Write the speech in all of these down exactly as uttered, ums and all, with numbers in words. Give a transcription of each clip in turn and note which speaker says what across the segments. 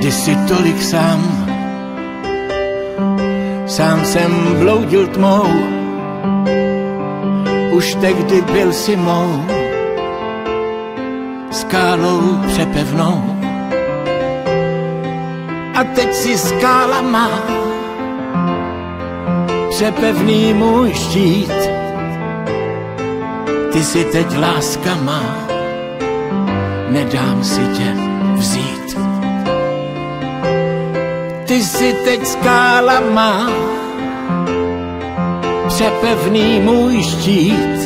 Speaker 1: kdysi tolik sám, sám jsem bloudil tmou, už tehdy byl si mou skálou přepevnou. A teď si skála má přepevný můj štít. Ty si teď láska má, nedám si tě vzít. Ty si teď skála má přepevný můj štít.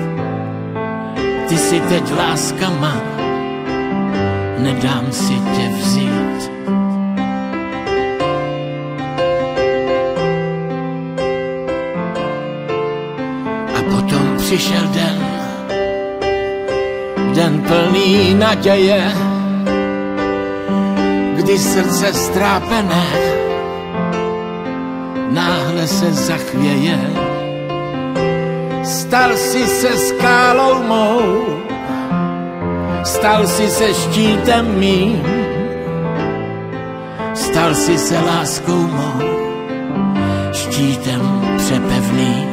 Speaker 1: Ty si teď láska má, nedám si tě vzít. A potom přišel den, den plný naděje, kdy srdce strápené náhle se zachvěje. Stal si se skálou mou, stal si se štítem mým, stal si se láskou mou, štítem přepevným.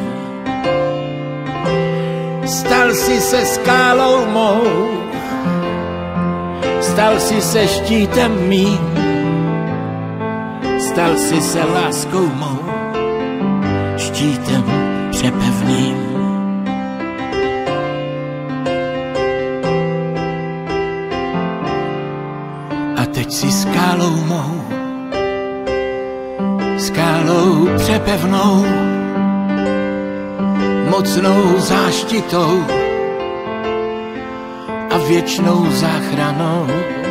Speaker 1: Stal si se skálou mou, stal si se štítem mým, stal si se láskou mou, štítem přepevným. A teď si skálou mou, skálou přepevnou, mocnou záštitou a věčnou záchranou.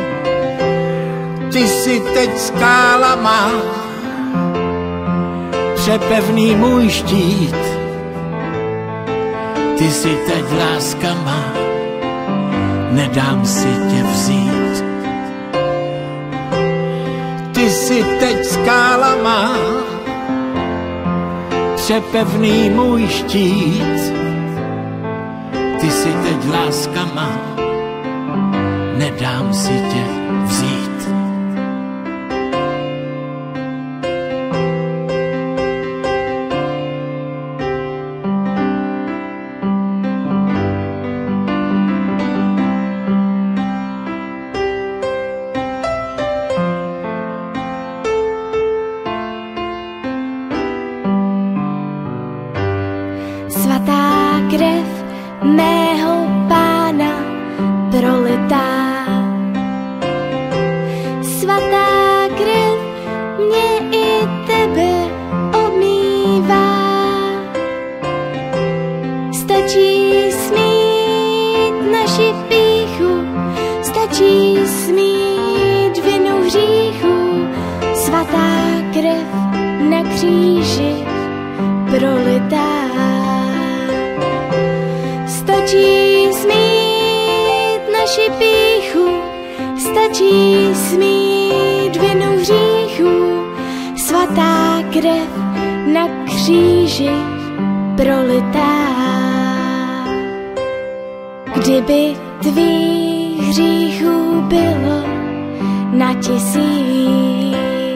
Speaker 1: Ty si teď skála má, přepevný můj štít. Ty si teď láska má, nedám si tě vzít. Ty si teď skála má, přepevný můj štít. Ty si teď láska má, nedám si tě vzít.
Speaker 2: Svatá krev mého Pána prolitá. Svatá krev mě i tebe obmývá. Stačí smít naši pýchu, stačí smít vinu hříchu. Svatá krev na kříži prolitá. Stačí smít naši pýchu, stačí smít vinu hříchu. Svatá krev na kříži prolitá. Kdyby tvých hříchů bylo na tisíc,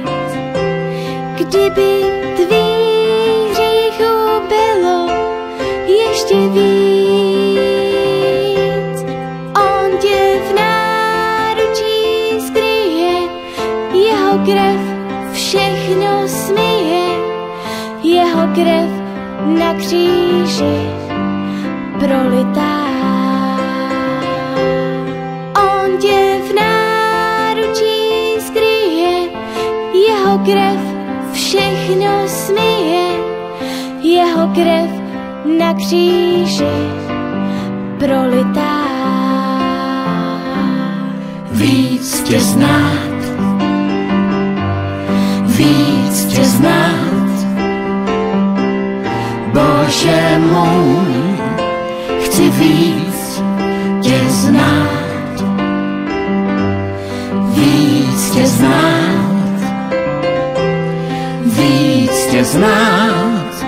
Speaker 2: kdyby tvých hříchů bylo ještě víc, on tě v náručí skryje, jeho krev všechno smije, jeho krev na kříži prolitá. On tě v náručí skryje, jeho krev všechno smije, jeho krev na kříži prolitá.
Speaker 1: Víc tě znát, víc tě znát, Bože můj, chci víc tě znát, víc tě znát, víc tě znát,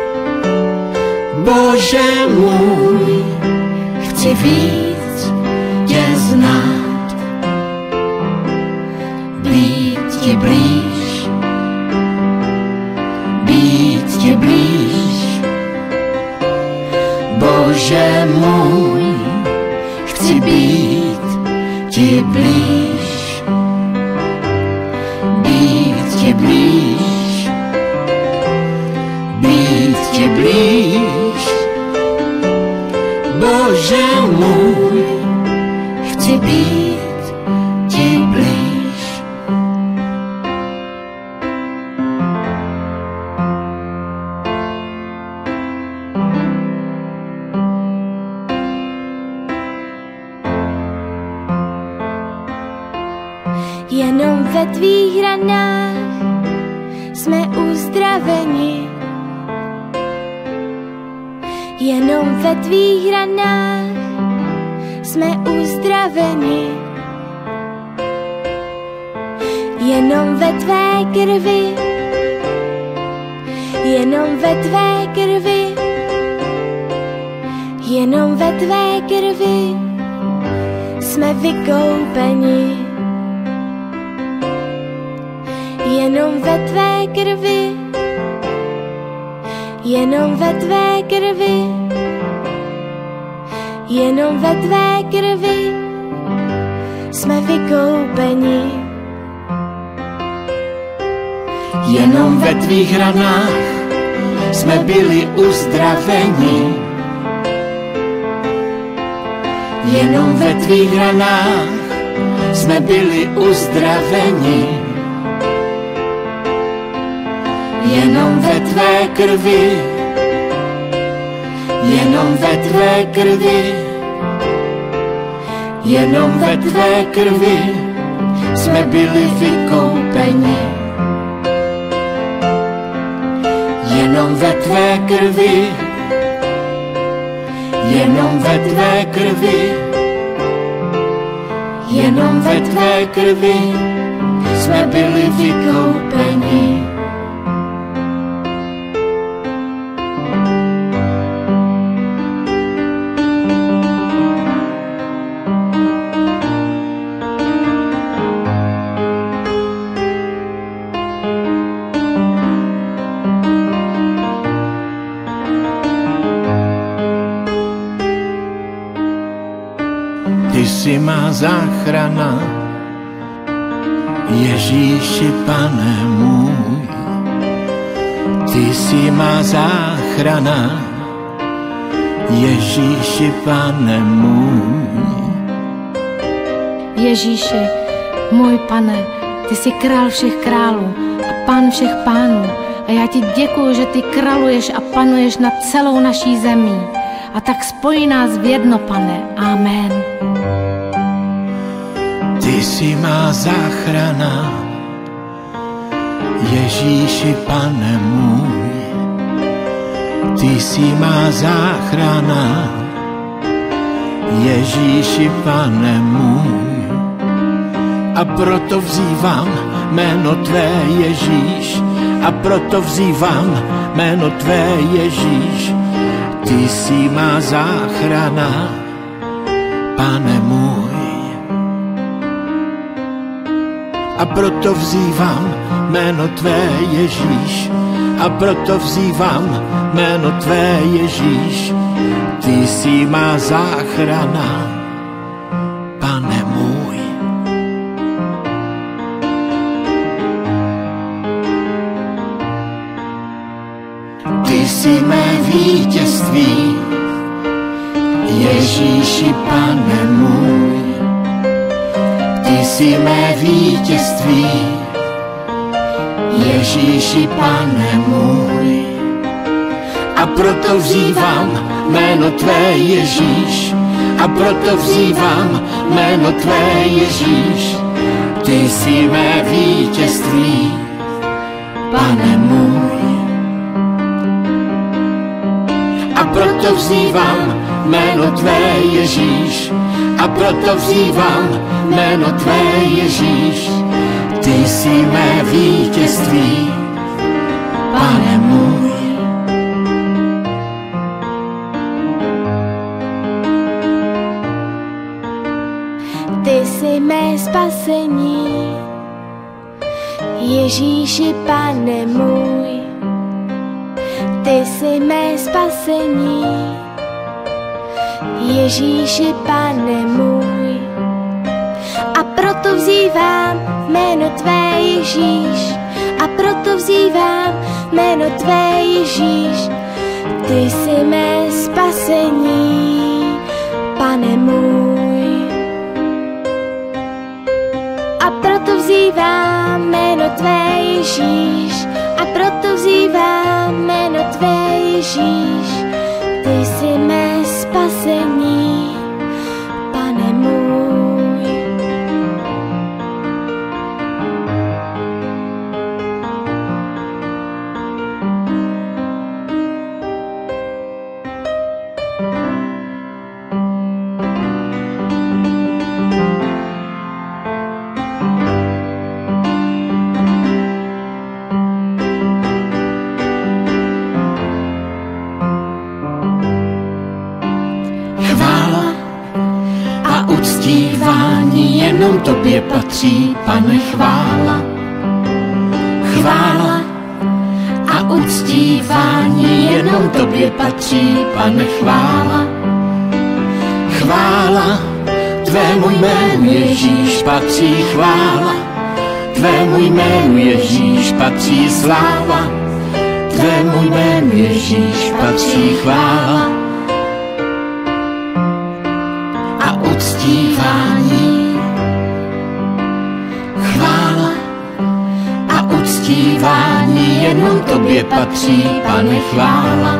Speaker 1: Bože můj, chci víc tě znát, víc ti blíž, být ti blíž. Bože můj, chci být ti blíž, být ti blíž, být ti blíž. Bože můj, chci být ti blíž.
Speaker 2: Jenom ve tvých ranách jsme uzdraveni. Jenom ve tvých ranách jsme uzdraveni. Jenom ve tvé krvi, jenom ve tvé krvi, jenom ve tvé krvi jsme vykoupeni. Jenom ve tvé krvi, jenom ve tvé krvi, jenom ve tvé krvi jsme vykoupeni.
Speaker 1: Jenom ve tvých ranách jsme byli uzdraveni. Jenom ve tvých ranách jsme byli uzdraveni. Jenom ve tvé krvi, jenom ve tvé krvi, jenom ve tvé krvi jsme byli vykoupeni. Jenom ve tvé krvi, jenom ve tvé krvi, jenom ve tvé krvi jsme byli vykoupeni. Ty jsi má záchrana, Ježíši Pane můj. Ty jsi má záchrana, Ježíši Pane můj.
Speaker 3: Ježíši, můj Pane, ty jsi král všech králů a pán všech pánů. A já ti děkuju, že ty králuješ a panuješ nad celou naší zemí. A tak spoj nás v jedno, Pane. Amen.
Speaker 1: Ty jsi má záchrana, Ježíši Pane můj. Ty jsi má záchrana, Ježíši Pane můj. A proto vzývám jméno tvé, Ježíš. A proto vzývám jméno tvé, Ježíš. Ty jsi má záchrana, Pane můj. A proto vzývám jméno tvé, Ježíš. A proto vzývám jméno tvé, Ježíš. Ty jsi má záchrana, Pane můj. Ty jsi mé vítězství, Ježíši Pane můj. Ty jsi mé vítězství, Ježíši Pane můj. A proto vzývám jméno tvé, Ježíš. A proto vzývám jméno tvé, Ježíš. Ty jsi mé vítězství, Pane můj. A proto vzývám jméno tvé, Ježíš. A proto vzývám jméno tvé, Ježíš. Ty jsi mé vítězství, Pane můj.
Speaker 2: Ty jsi mé spasení, Ježíši, Pane můj, ty jsi mé spasení. Ježíši, Pane můj, a proto vzývám jméno tvé, Ježíš, a proto vzývám jméno tvé, Ježíš. Ty jsi mé spasení, Pane můj. A proto vzývám jméno tvé, Ježíš, a proto vzývám jméno tvé, Ježíš. Ty jsi mé spasení, Pane můj.
Speaker 1: Uctívání jenom tobě patří, Pane, chvála. Chvála a uctívání jenom tobě patří, Pane, chvála. Chvála tvému jménu, Ježíš, patří chvála. Tvému jménu, Ježíš, patří sláva. Tvému jménu, Ježíš, patří chvála. Uctívání, chvála a uctívání jenom tobě patří, Pane, chvála.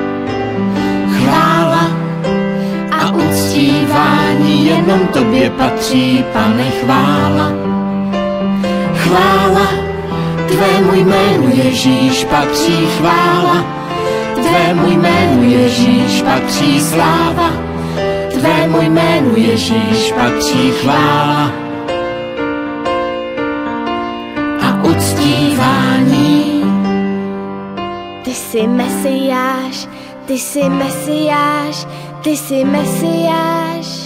Speaker 1: Chvála a uctívání jenom tobě patří, Pane, chvála. Chvála tvému jménu, Ježíš, patří chvála. Tvému jménu, Ježíš, patří sláva. Tvému jménu, Ježíš, patří chvála a uctívání.
Speaker 2: Ty jsi Mesiáš, ty jsi Mesiáš, ty jsi Mesiáš.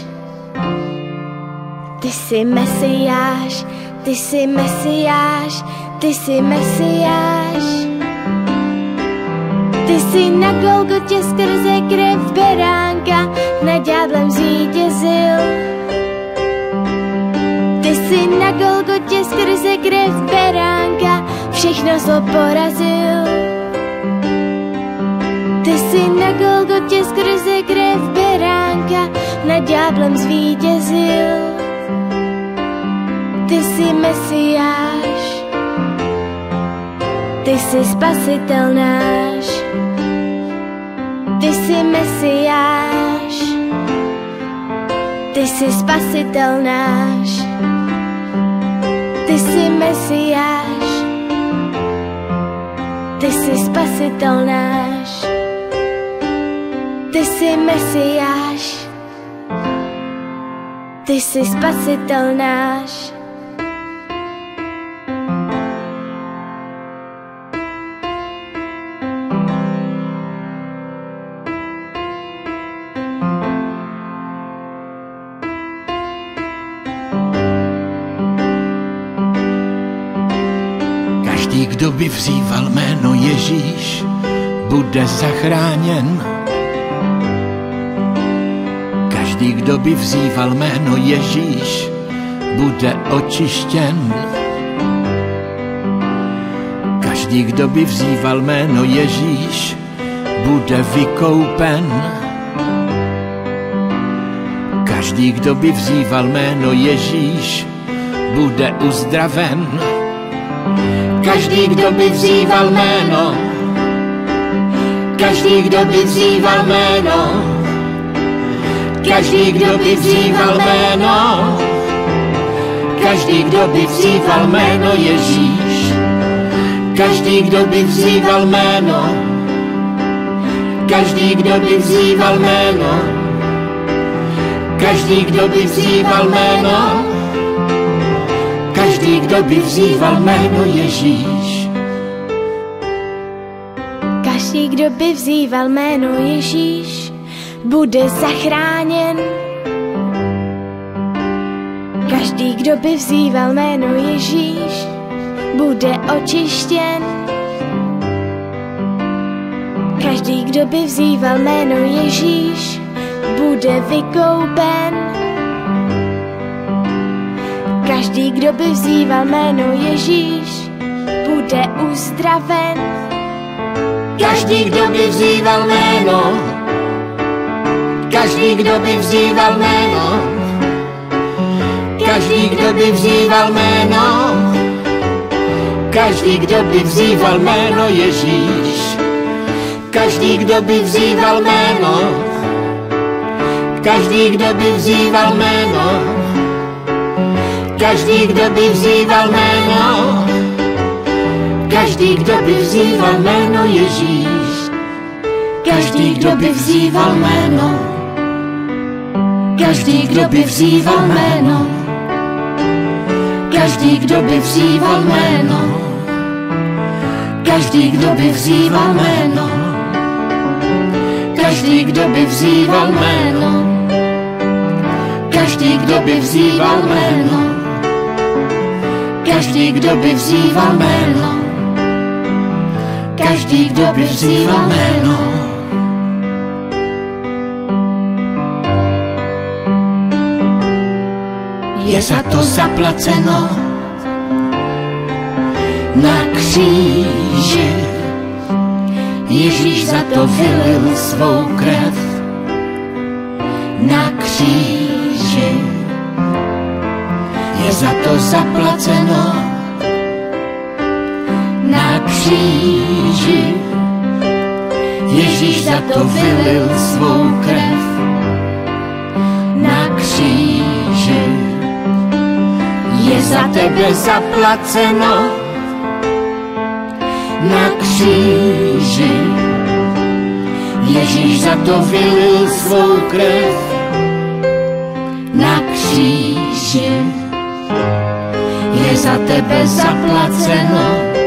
Speaker 2: Ty jsi Mesiáš, ty jsi Mesiáš, ty jsi Mesiáš. Ty jsi na Golgotě skrze krev beránka nad ďáblem zvítězil. Ty jsi na Golgotě skrze krev beránka všechno zlo porazil. Ty jsi na Golgotě skrze krev beránka nad ďáblem zvítězil. Ty jsi Mesiáš, ty jsi spasitel náš. Ty jsi Mesiáš, ty jsi spasitel náš. Ty jsi Mesiáš, ty jsi spasitel náš. Ty jsi Mesiáš, ty jsi spasitel náš.
Speaker 1: Každý, kdo by vzýval jméno Ježíš, bude zachráněn. Každý, kdo by vzýval jméno Ježíš, bude očištěn. Každý, kdo by vzýval jméno Ježíš, bude vykoupen. Každý, kdo by vzýval jméno Ježíš, bude uzdraven. Každý, kdo by vzýval jméno, každý, kdo by vzýval jméno, každý, kdo by vzýval jméno, každý, kdo by vzýval jméno Ježíš, každý, kdo by vzýval jméno, každý, kdo by vzýval jméno, každý, kdo by vzýval jméno, každý, kdo by vzýval jméno Ježíš.
Speaker 2: Každý, kdo by vzýval jméno Ježíš, bude zachráněn. Každý, kdo by vzýval jméno Ježíš, bude očištěn. Každý, kdo by vzýval jméno Ježíš, bude vykoupen. Každý, kdo by vzýval jméno Ježíš, bude uzdraven.
Speaker 1: Každý, kdo by vzýval jméno, každý, kdo by vzýval jméno, každý, kdo by vzýval jméno, každý, kdo by vzýval jméno Ježíš, každý, kdo by vzýval jméno, každý, kdo by vzýval jméno, každý, kdo by vzýval jméno, každý, kdo by vzýval jméno Ježíš, každý, kdo by vzýval jméno, každý, kdo by vzýval jméno, každý, kdo by vzýval jméno, každý, kdo by vzýval jméno, každý, kdo by vzýval jméno, každý, kdo by vzýval jméno, každý, kdo by vzýval jméno, každý, kdo by vzýval jméno. Je za to zaplaceno na kříži. Ježíš za to vylil svou krev na kříži. Je za to zaplaceno na kříži. Ježíš za to vylil svou krev na kříži. Je za tebe zaplaceno na kříži. Ježíš za to vylil svou krev na kříži. Je za tebe zaplaceno,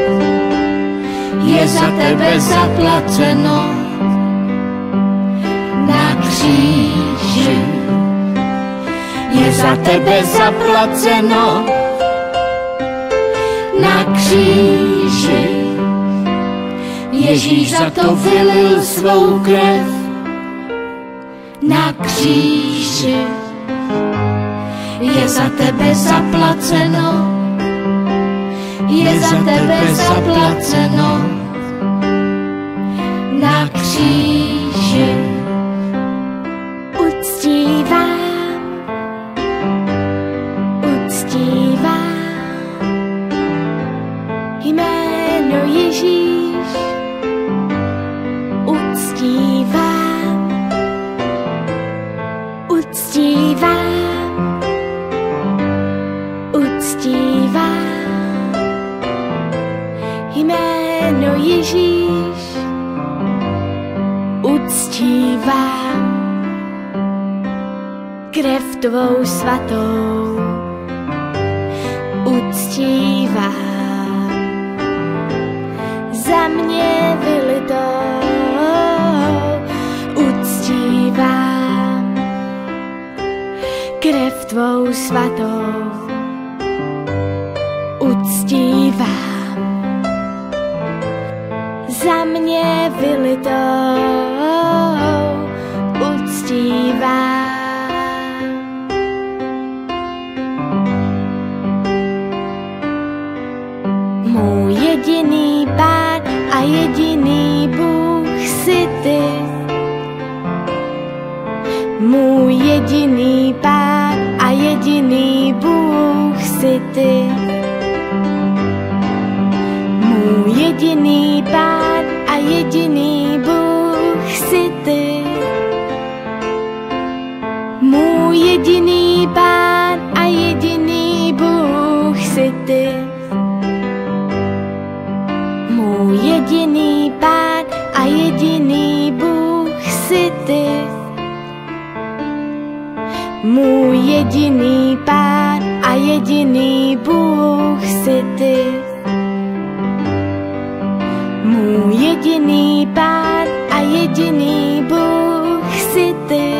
Speaker 1: je za tebe zaplaceno na kříži. Je za tebe zaplaceno na kříži. Ježíš za to vylil svou krev na kříži. Je za tebe zaplaceno, je za tebe zaplaceno na kříži.
Speaker 2: Uctívám, uctívám jméno Ježíš. Uctívám, uctívám, uctívám jméno Ježíš. Uctívám krev tvou svatou. Uctívám za mě vylitou. Uctívám krev tvou svatou. Uctívám za mě vylitou. Uctívám. Můj jediný Pán a jediný Bůh jsi ty. Můj jediný Pán a jediný Bůh jsi ty. Můj jediný Pán a jediný Bůh jsi ty. Můj jediný Pán a jediný Bůh jsi ty. Můj jediný Pán a jediný Bůh jsi ty. Můj jediný Pán a jediný Bůh jsi ty. Můj jediný Pán a jediný Bůh jsi ty.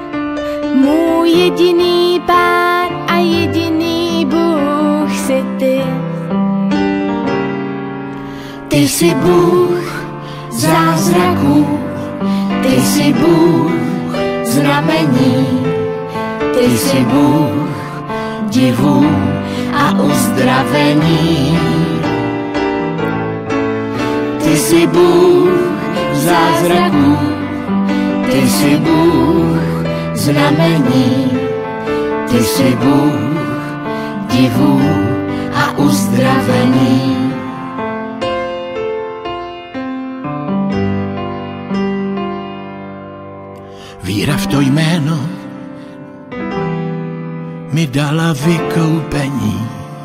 Speaker 2: Můj jediný Pán a jediný Bůh jsi ty. Ty jsi Bůh zázraků, ty jsi Bůh znamení, ty jsi Bůh divů a uzdravení. Ty jsi Bůh zázraků, ty jsi Bůh znamení, ty jsi Bůh divů a uzdravení.
Speaker 1: Víra v to jméno mi dala vykoupení.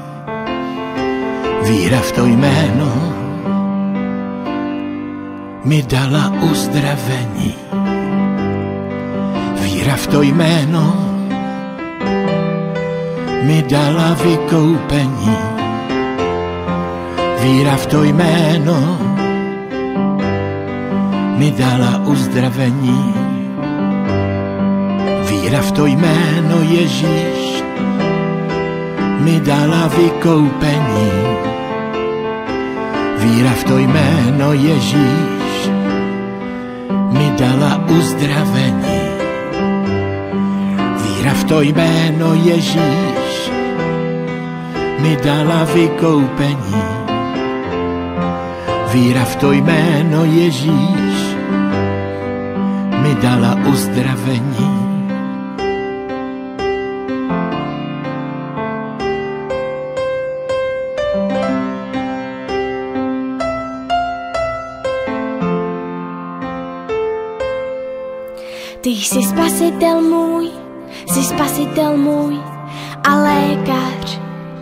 Speaker 1: Víra v to jméno mi dala uzdravení. Víra v to jméno mi dala vykoupení. Víra v to jméno mi dala uzdravení. Víra v to jméno Ježíš mi dala vykoupení. Víra v to jméno Ježíš mi dala uzdravení. Víra v to jméno Ježíš mi dala vykoupení. Víra v to jméno Ježíš mi dala uzdravení.
Speaker 2: Ty jsi spasitel můj, jsi spasitel můj a lékař.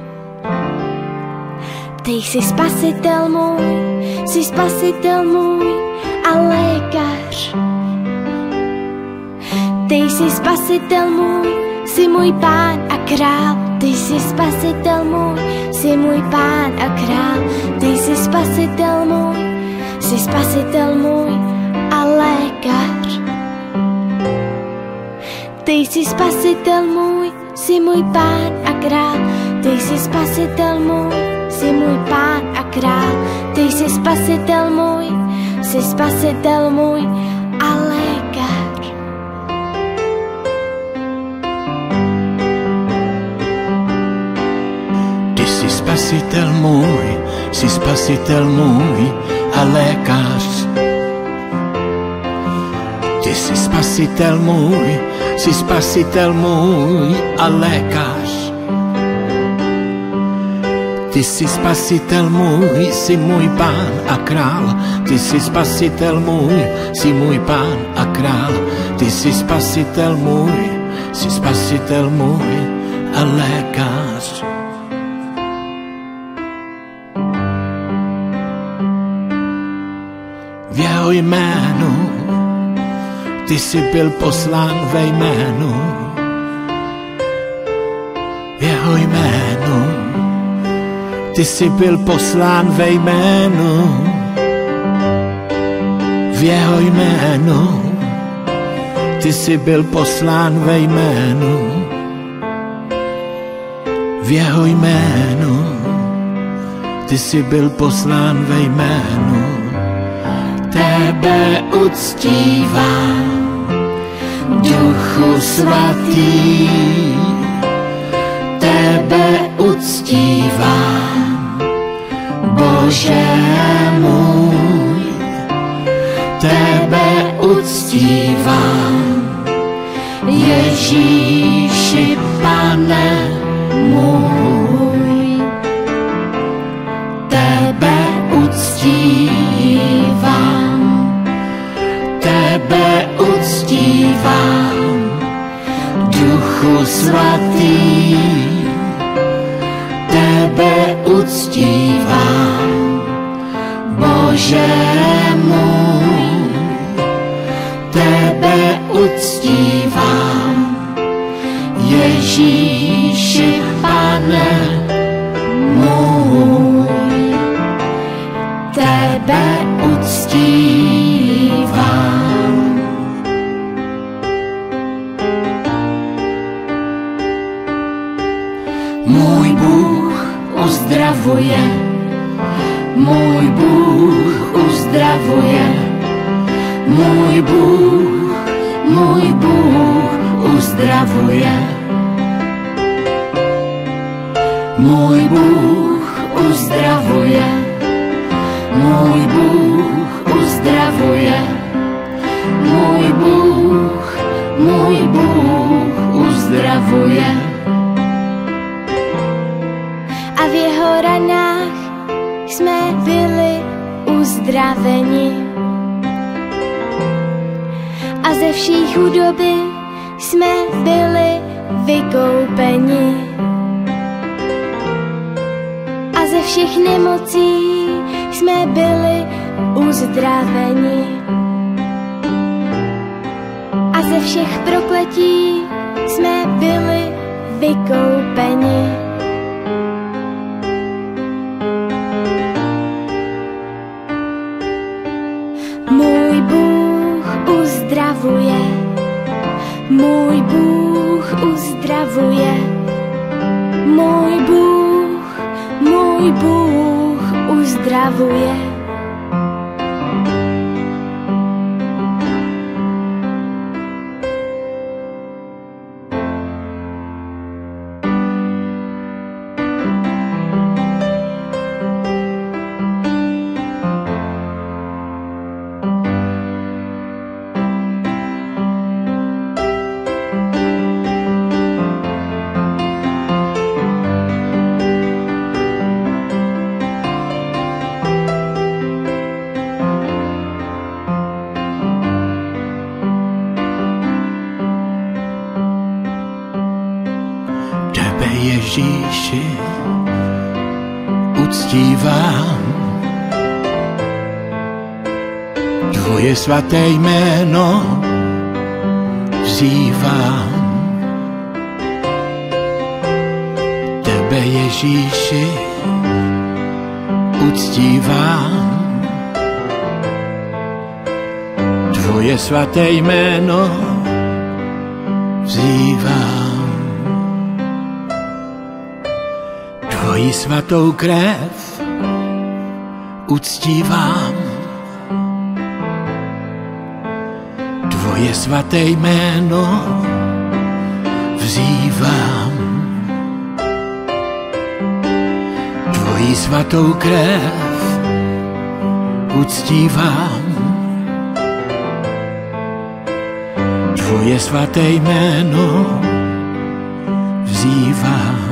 Speaker 2: Ty jsi spasitel můj, jsi spasitel můj a lékař. Ty jsi spasitel můj, jsi můj pán a král. Ty jsi spasitel můj, jsi můj pán a král. Ty jsi spasitel můj, jsi spasitel můj a lékař. Ty jsi spasitel můj, jsi můj pán a král. Ty jsi spasitel můj, jsi můj pán a král. Ty jsi spasitel můj, jsi spasitel můj a lékař.
Speaker 1: Ty jsi spasitel můj, jsi spasitel můj a lékař. Ty jsi spasitel můj, jsi spasitel můj a lékař. Ty jsi spasitel můj, jsi můj pán a král. Ty jsi spasitel můj, jsi můj pán a král. Ty jsi spasitel můj, jsi spasitel můj a lékař. V jeho jménu ty jsi byl poslán ve jménu. V jeho jménu ty jsi byl poslán ve jménu. V jeho jménu ty jsi byl poslán ve jménu. V jeho jménu ty jsi byl poslán ve jménu. Tebe uctívám, Duchu svatý, tebe uctívám, Bože můj, tebe uctívám, Ježíši, Pane můj, tebe uctívám, tebe uctívám, Duchu svatý, tebe uctívám, Bože můj, tebe uctívám, Ježíši, Pane můj, tebe uctívám. Můj Bůh uzdravuje, Můj Bůh uzdravuje, můj Bůh, můj Bůh uzdravuje. Můj Bůh uzdravuje, můj Bůh uzdravuje. Můj Bůh, můj Bůh uzdravuje.
Speaker 2: A v jeho ranách jsme byli uzdraveni. A ze vší chudoby jsme byli vykoupeni. A ze všech nemocí jsme byli uzdraveni. A ze všech prokletí jsme byli vykoupeni. Můj Bůh uzdravuje, můj Bůh uzdravuje. Můj Bůh, můj Bůh uzdravuje.
Speaker 1: Ježíši, uctívám tvoje svaté jméno, vzývám tebe, Ježíši, uctívám tvoje svaté jméno, vzývám tvoji svatou krev, uctívám tvoje svaté jméno, vzývám tvoji svatou krev, uctívám tvoje svaté jméno, vzývám.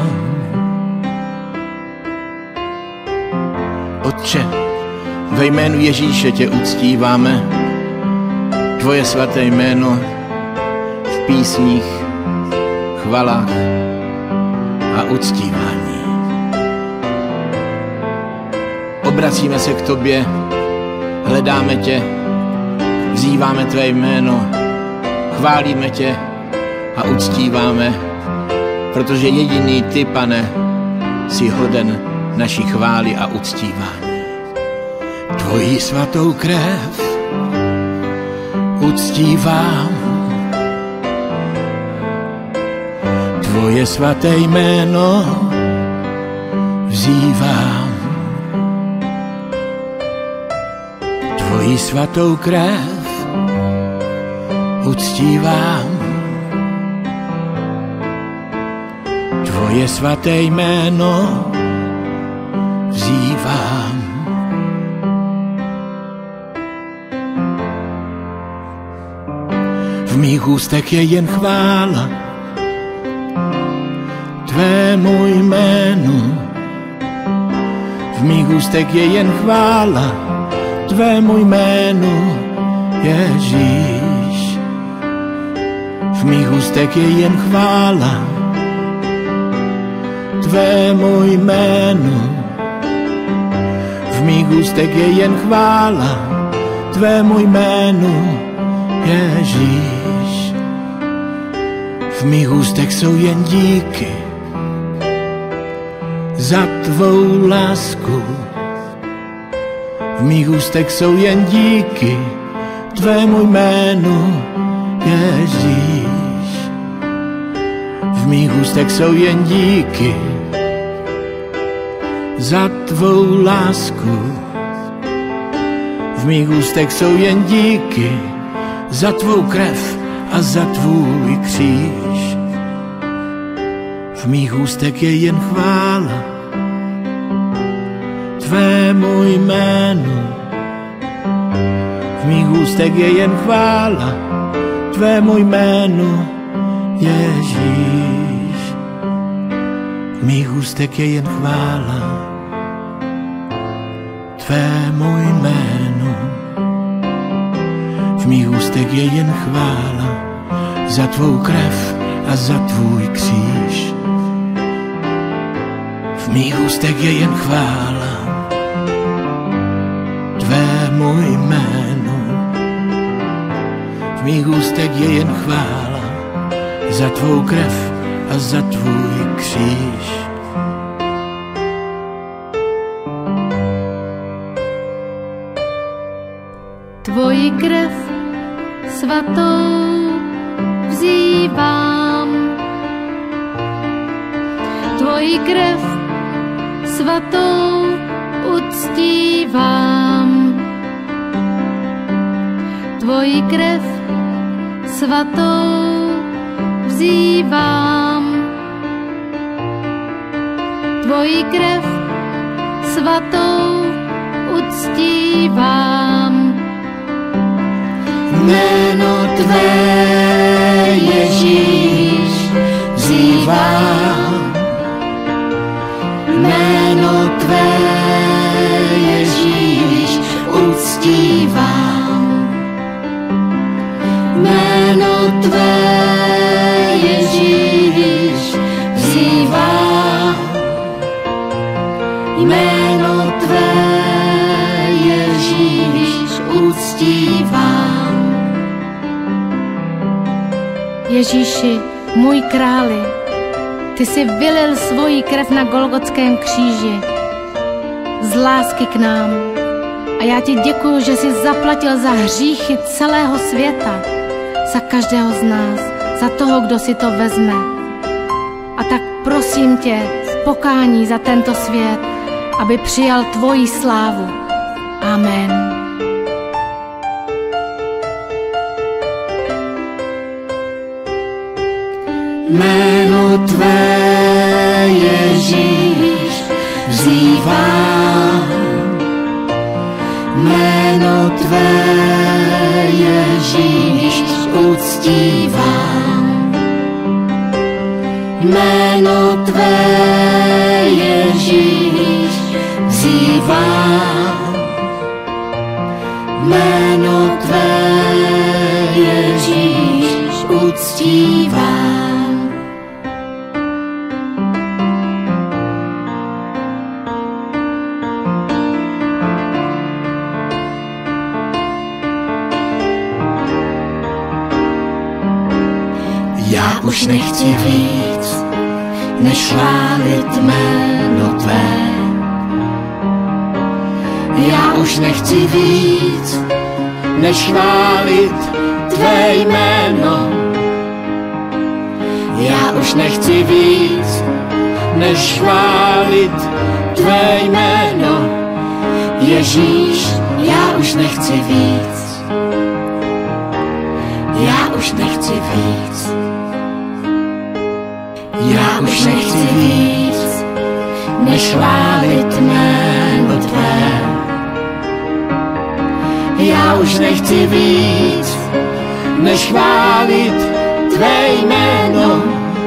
Speaker 1: Otče, ve jménu Ježíše tě uctíváme, tvoje svaté jméno v písních, chvalách a uctívání. Obracíme se k tobě, hledáme tě, vzýváme tvé jméno, chválíme tě a uctíváme, protože jediný ty, Pane, jsi hoden naší chvály a uctívání. Tvoji svatou krev uctívám, tvoje svaté jméno vzývám, tvoji svatou krev uctívám, tvoje svaté jméno vzývám. V mých ústech je jen chvála tvému jménu. V mých ústech je jen chvála tvému jménu, Ježíš. V mých ústech je jen chvála tvému jménu. V mých ústech je jen chvála tvému jménu, Ježíš. V mých ústech jsou jen díky za tvou lásku. V mých ústech jsou jen díky tvému jménu, Ježíš. V mých ústech jsou jen díky za tvou lásku. V mých ústech jsou jen díky za tvou krev a za tvůj kříž. V mých ústech je jen chvála tvému jménu. V mých ústech je jen chvála tvému jménu, Ježíš. V mých ústech je jen chvála tvému jménu. V mých ústech je jen chvála za tvou krev a za tvůj kříž. V mých ústech je jen chvála tvému jménu. V mých ústech je jen chvála za tvou krev a za tvůj kříž.
Speaker 3: Tvoji krev svatou vzývám, tvoji krev svatou uctívám, tvoji krev svatou vzývám, tvoji krev svatou uctívám.
Speaker 1: Jméno tvé, Ježíš, vzývám. Jméno tvé, Ježíš, uctívám. Jméno tvé, Ježíš, vzývám. Jméno tvé, Ježíš, uctívám.
Speaker 3: Ježíši, můj králi, ty jsi vylil svoji krev na Golgotském kříži z lásky k nám. A já ti děkuju, že jsi zaplatil za hříchy celého světa, za každého z nás, za toho, kdo si to vezme. A tak prosím tě v pokání za tento svět, aby přijal tvoji slávu. Amen.
Speaker 1: Jméno tvé, Ježíš, vzývám. Jméno tvé, Ježíš, uctívám. Jméno tvé, Ježíš, vzývám. Jméno tvé, Ježíš, uctívám. Já už nechci víc, než chválit jméno tvé. Já už nechci víc, než chválit tvé jméno. Já už nechci víc, než chválit tvé jméno. Ježíš, já už nechci víc. Já už nechci víc. Já už nechci víc, než chválit jméno tvé. Já už nechci víc, než chválit tvé jméno.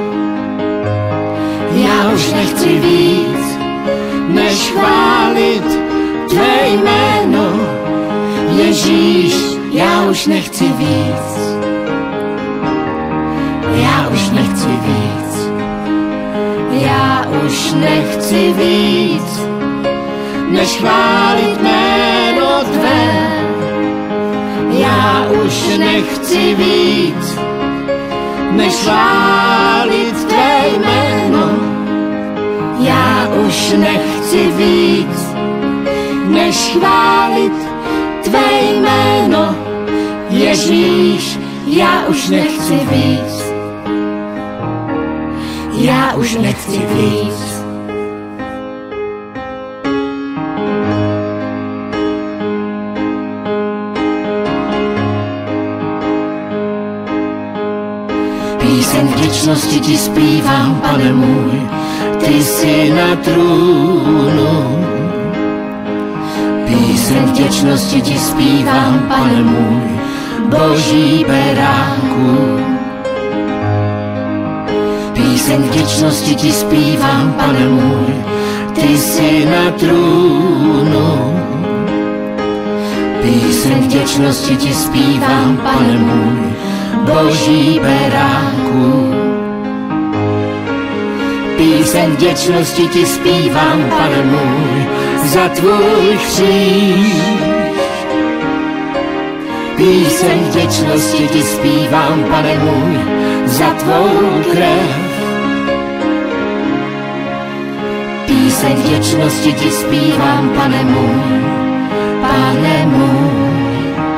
Speaker 1: Já už nechci víc, než chválit tvé jméno. Ježíš, já už nechci víc. Já už nechci víc. Já už nechci víc, než chválit jméno tvé. Já už nechci víc, než chválit tvé jméno. Já už nechci víc, než chválit tvé jméno. Ježíš, já už nechci víc. Já už nechci víc. vděčnosti ti zpívám, Pane můj, ty jsi na trůnu. Píseň vděčnosti ti zpívám, Pane můj, Boží beránku. Píseň vděčnosti ti zpívám, Pane můj, ty jsi na trůnu. Píseň vděčnosti ti zpívám, Pane můj, Boží beránku. Píseň vděčnosti ti zpívám, Pane můj, za tvůj kříž. Píseň vděčnosti ti zpívám, Pane můj, za tvou krev. Píseň vděčnosti ti zpívám, Pane můj, Pane můj,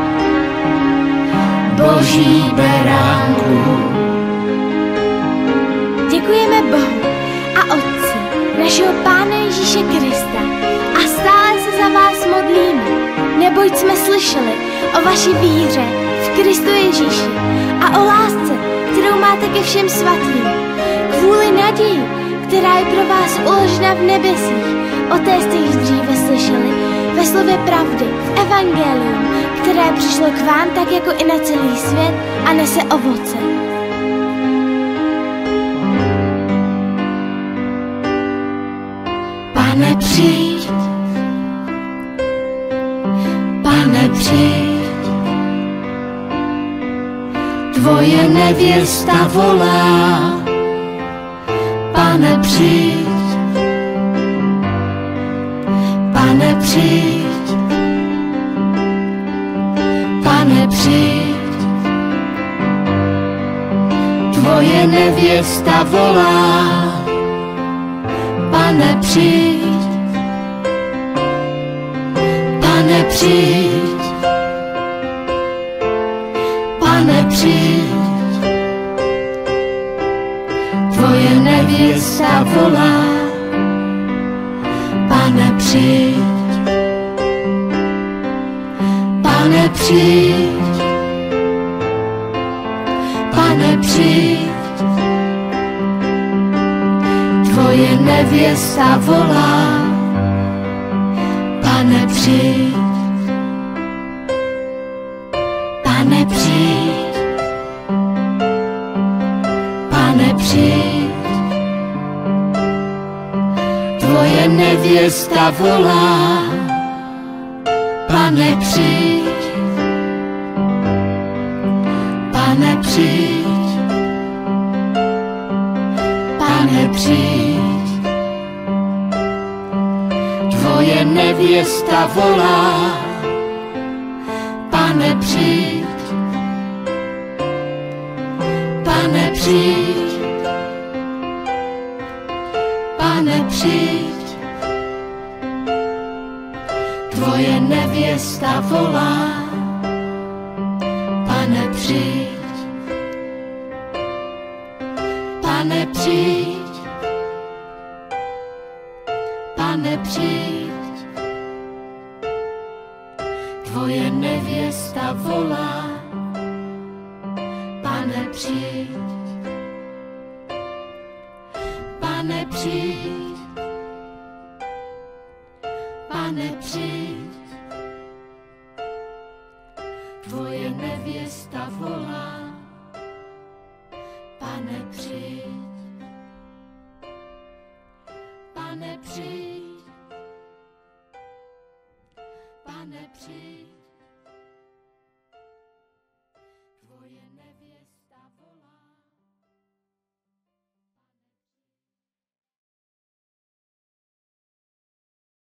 Speaker 1: Boží beránku.
Speaker 2: Děkujeme Bohu a Otci, našeho Pána Ježíše Krista, a stále se za vás modlíme, neboť jsme slyšeli o vaší víře v Kristu Ježíši a o lásce, kterou máte ke všem svatým. Kvůli naději, která je pro vás uložena v nebesích, o té jste již dříve slyšeli ve slově pravdy, v evangelium, které přišlo k vám tak jako i na celý svět a nese ovoce.
Speaker 1: Pane, přijď, Pane, přijď, tvoje nevěsta volá. Pane, přijď, Pane, přijď, Pane, přijď, tvoje nevěsta volá. Pane, přijď, Pane, přijď, Pane, přijď, tvoje nevěsta volá. Pane, přijď, Pane, přijď, Pane, přijď, tvoje nevěsta volá. Pane, přijď, Pane, přijď, Pane, přijď, tvoje nevěsta volá. Pane, přijď, Pane, přijď, Pane, přijď, tvoje nevěsta volá. Pane, přijď, Pane, přijď, Pane, přijď, tvoje nevěsta volá. Pane, přijď, Pane, přijď, Pane, přijď, tvoje nevěsta volá. Pane, přijď, Pane, přijď, Pane, přijď, tvoje nevěsta volá. Pane, přijď, Pane, přijď.